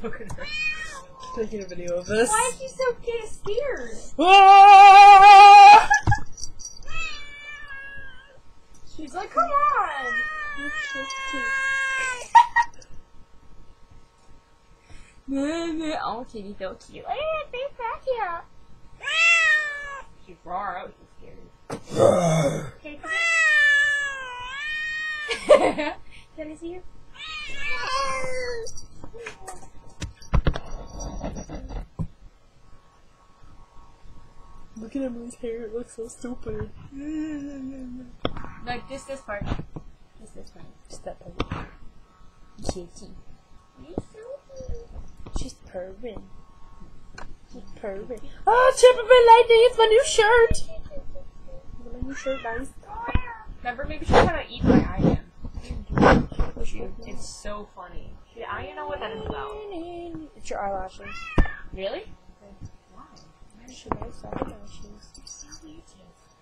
Look at her. Taking a video of this. Why is she so scared? Ah! She's like, come on! Oh, she's so cute. Hey, it's back here. She's raw. She's scared. Okay, come here. Can I see you? Look at Emily's hair, it looks so stupid. Like, just this part. Just this part. Just that part. Kitty. She's purring. She's purring. Oh, Chipperman Lightning, it's my new shirt! My new shirt, guys. Remember, maybe she'll try to eat my iron. It's so funny. I don't know what that is about. It's your eyelashes. Really? Why? She likes eyelashes. So weird.